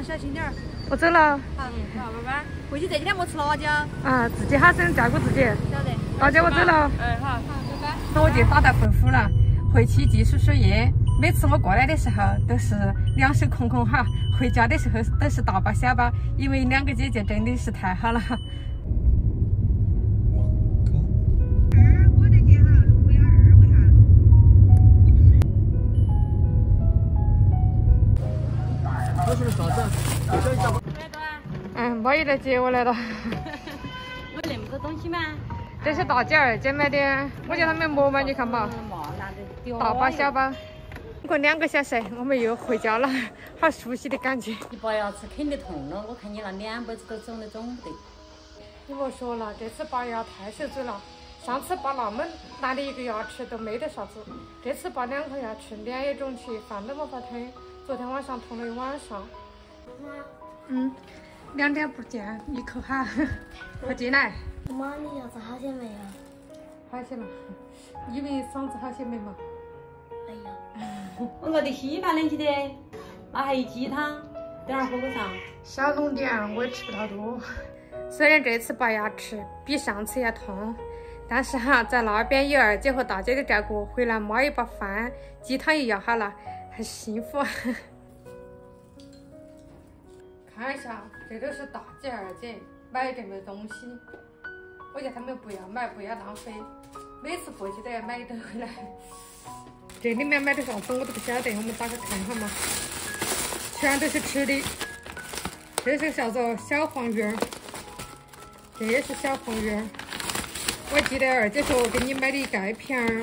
小心点儿。 我走了。 好，好，拜拜。回去这几天莫吃辣椒。 啊，自己好生照顾自己。 晓得。 大姐，我走了。 好，好，拜拜。 那我就打道回府了，回去继续输液。每次我过来的时候都是两手空空哈，回家的时候都是大包小包，因为两个姐姐真的是太好了。 这是啥子？ 妈姨来接我来了。 我那么多东西吗？ 这是大姐二姐买的，我叫他们馍嘛，你看嘛，大包小包。过2个小时，我们又回家了，好熟悉的感觉。 你拔牙齿肯定痛了，我看你那2辈子都肿得肿不得。 你莫说了，这次拔牙太受罪了。上次拔那么难的一个牙齿都没得啥子，这次拔2颗牙齿，脸也肿起，饭都没法吞。昨天晚上痛了一晚上。2天不见，一口好，快进来。 妈，你牙齿好些没有？ 好些了，以为嗓子好些没嘛？ 没有。 我饿得稀巴冷起的，那还有鸡汤，等会儿喝个啥？ 少弄点，我也吃不到多。虽然这次拔牙齿比上次要痛，但是哈，在那边有二姐和大姐的照顾，回来妈又把饭、鸡汤又要好了，很幸福。看一下，这都是大姐、二姐买这么多东西，我叫他们不要买，不要浪费，每次过去都要买一堆回来。这里面买的啥子我都不晓得，我们打开看看嘛，全都是吃的。这是叫做小黄鱼儿，这也是小黄鱼儿。我记得二姐说我给你买的钙片儿，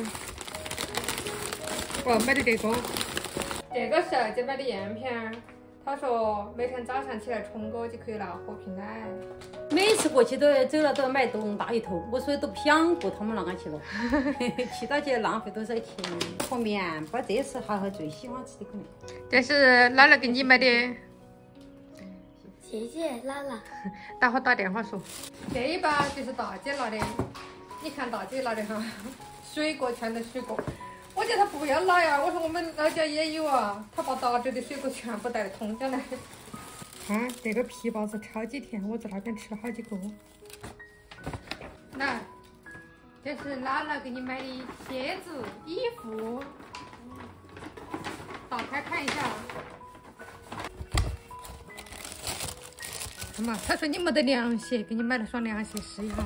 我买的这个，这个是二姐买的燕片，她说每天早上起来冲过就可以拿喝瓶奶。 每次过去都要走了都要买多大一头，我所以都不想过他们那去了，去到去浪费多少钱？和面包，这是孩子最喜欢吃的可能。 这是姥姥给你买的。 谢谢姥姥。 待会儿打电话说。这一包就是大姐拿的，你看大姐拿的哈，水果全都水果。我叫她不要拿呀，我说我们老家也有啊，她把打折的水果全部带了通江来。看这个皮包子超级甜，我在那边吃了好几个。来，这是姥姥给你买的鞋子、衣服，打开看一下。看嘛，他说你没得凉鞋，给你买了双凉鞋试一下。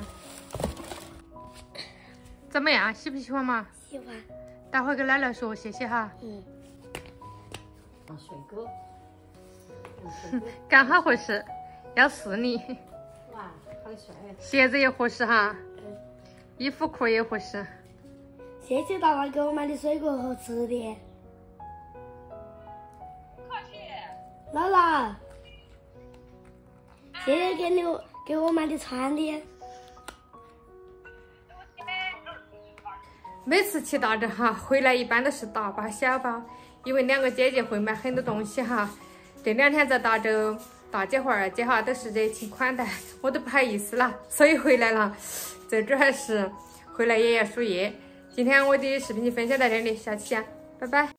怎么样？喜不喜欢嘛？ 喜欢。 待会儿给姥姥说谢谢哈。 帅哥。 刚好合适，要试你。 哇，好帅！ 鞋子也合适哈，衣服裤也合适。 谢谢大妈给我买的水果和吃的。 客气。 姥姥，谢谢给我买的穿的。 每次去大镇哈，回来一般都是大包小包，因为2个姐姐会买很多东西哈。这2天在大洲，大姐和二姐哈都是热情款待，我都不好意思了，所以回来了。最主要是回来也要输液。今天我的视频就分享到这里，下期见，拜拜。